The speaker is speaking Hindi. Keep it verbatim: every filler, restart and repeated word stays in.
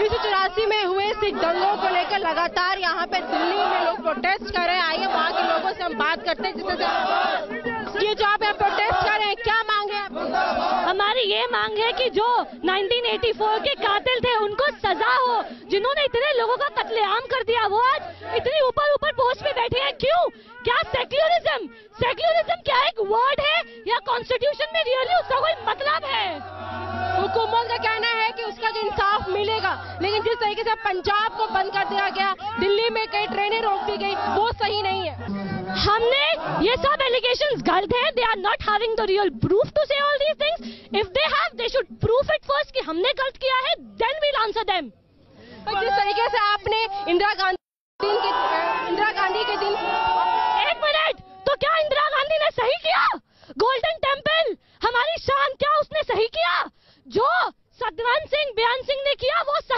उन्नीस सौ चौरासी में हुए सिख दंगों को लेकर लगातार यहाँ पे दिल्ली में लोग प्रोटेस्ट कर रहे हैं। आइए वहाँ के लोगों से हम बात करते हैं। जिससे ये जो आप यहाँ प्रोटेस्ट कर रहे हैं, क्या मांग है आप? हमारी ये मांग है कि जो उन्नीस सौ चौरासी के कातिल थे उनको सजा हो। जिन्होंने इतने लोगों का कत्लेआम कर दिया वो आज इतनी ऊपर ऊपर पोस्ट पे बैठे हैं। क्यों? क्या सेक्युलरिज्म सेक्युलरिज्म क्या एक वर्ड है या कॉन्स्टिट्यूशन में रियली उसका कोई मतलब है? हुकूमत का कहना है कि उसका इंसाफ मिलेगा, लेकिन जिस तरीके से पंजाब को बंद कर दिया गया, दिल्ली में कई ट्रेनें रोक दी गई, वो सही नहीं है। हमने ये सब एलिगेशंस गलत है। They are not having the real proof to say all these things. If they have they should proof it first कि हमने गलत किया है, देन वील आंसर देम। जिस तरीके से आपने इंदिरा गांधी के इंदिरा गांधी के दिन एक मिनट, तो क्या इंदिरा गांधी ने सही किया? गोल्डन टेम्पल हमारी शान, क्या उसने सही किया? जो सतवंत सिंह बेअंत सिंह ने किया वो